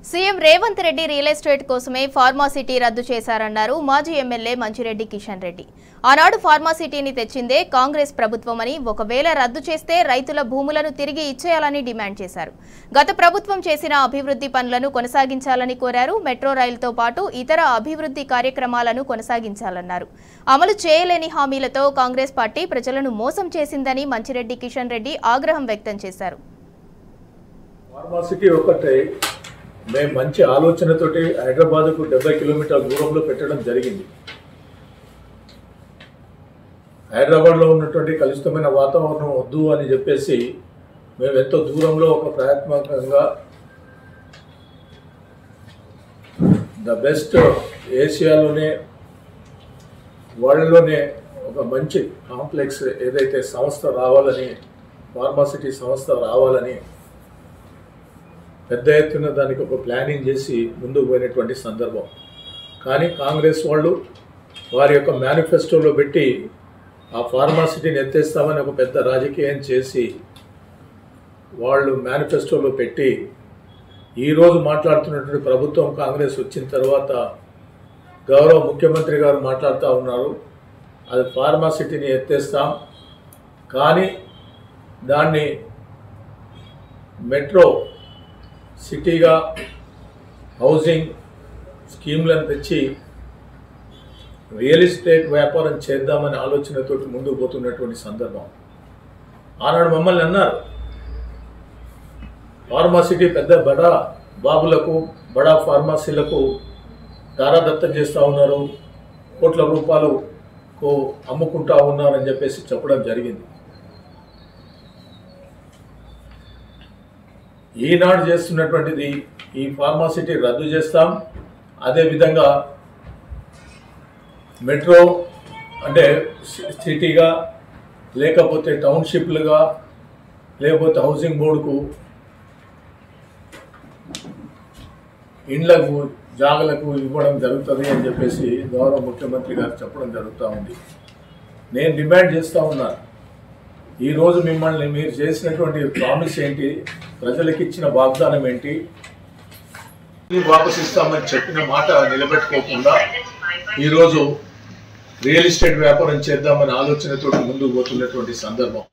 CM Revanth Reddy real estate కోసమే pharma city రద్దు చేశారన్నారు మాజీ ఎమ్మెల్యే మంచిరెడ్డి కిషన్ రెడ్డి. ఆనాడు ఫార్మాసిటీని తెచ్చిందే కాంగ్రెస్ ప్రభుత్వమని, ఒకవేళ రద్దు చేస్తే రైతుల భూములను తిరిగి ఇచ్చేయాలని డిమాండ్ చేశారు. గత ప్రభుత్వం చేసిన అభివృద్ధి పనులను కొనసాగించాలని కోరారు. మెట్రో రైలుతో పాటు ఇతర అభివృద్ధి కార్యక్రమాలను కొనసాగించాలన్నారు. అమలు చేయలేని హామీలతో కాంగ్రెస్ పార్టీ ప్రజలను మోసం చేసిందని మంచిరెడ్డి కిషన్ రెడ్డి ఆగ్రహం వ్యక్తం చేశారు. మేము మంచి ఆలోచనతోటి హైదరాబాద్కు 70 కిలోమీటర్ల దూరంలో పెట్టడం జరిగింది. హైదరాబాద్లో ఉన్నటువంటి కలుషితమైన వాతావరణం వద్దు అని చెప్పేసి మేము ఎంతో దూరంలో ఒక ప్రయత్నాత్మకంగా ద బెస్ట్ ఏషియాలోనే వరల్డ్లోనే ఒక మంచి కాంప్లెక్స్ ఏదైతే సంస్థ రావాలని, ఫార్మాసిటీ సంస్థ రావాలని పెద్ద ఎత్తున దానికి ఒక ప్లానింగ్ చేసి ముందుకు పోయినటువంటి సందర్భం. కానీ కాంగ్రెస్ వాళ్ళు వారి యొక్క మేనిఫెస్టోలో పెట్టి ఆ ఫార్మాసిటీని ఎత్తేస్తామని ఒక పెద్ద రాజకీయం చేసి వాళ్ళు మేనిఫెస్టోలో పెట్టి ఈరోజు మాట్లాడుతున్నటువంటి ప్రభుత్వం కాంగ్రెస్ వచ్చిన తర్వాత గౌరవ ముఖ్యమంత్రి గారు మాట్లాడుతూ ఉన్నారు, అది ఫార్మాసిటీని ఎత్తేస్తాం, కానీ దాన్ని మెట్రో సిటీగా హౌసింగ్ స్కీమ్లను తెచ్చి రియల్ ఎస్టేట్ వ్యాపారం చేద్దామనే ఆలోచనతో ముందుకు పోతున్నటువంటి సందర్భం. ఆనాడు మమ్మల్ని అన్నారు, ఫార్మాసిటీ పెద్ద బడా బాబులకు, బడా ఫార్మసీలకు దారాదత్తం చేస్తూ ఉన్నారు, కోట్ల రూపాయలకు అమ్ముకుంటా ఉన్నారని చెప్పేసి చెప్పడం జరిగింది. ఈనాడు చేస్తున్నటువంటిది ఈ ఫార్మాసిటీ రద్దు చేస్తాం, అదేవిధంగా మెట్రో అంటే సిటీగా, లేకపోతే టౌన్షిప్లుగా, లేకపోతే హౌసింగ్ బోర్డుకు ఇండ్లకు జాగలకు ఇవ్వడం జరుగుతుంది అని చెప్పేసి గౌరవ ముఖ్యమంత్రి గారు చెప్పడం జరుగుతూ ఉంది. నేను డిమాండ్ చేస్తూ ఉన్నాను, ఈరోజు మిమ్మల్ని మీరు చేసినటువంటి ప్రామిస్ ఏంటి, ప్రజలకు ఇచ్చిన వాగ్దానం ఏంటి, వాపసు ఇస్తామని చెప్పిన మాట నిలబెట్టుకోకుండా ఈరోజు రియల్ ఎస్టేట్ వ్యాపారం చేద్దామని ఆలోచనతో ముందుకు పోతున్నటువంటి సందర్భం.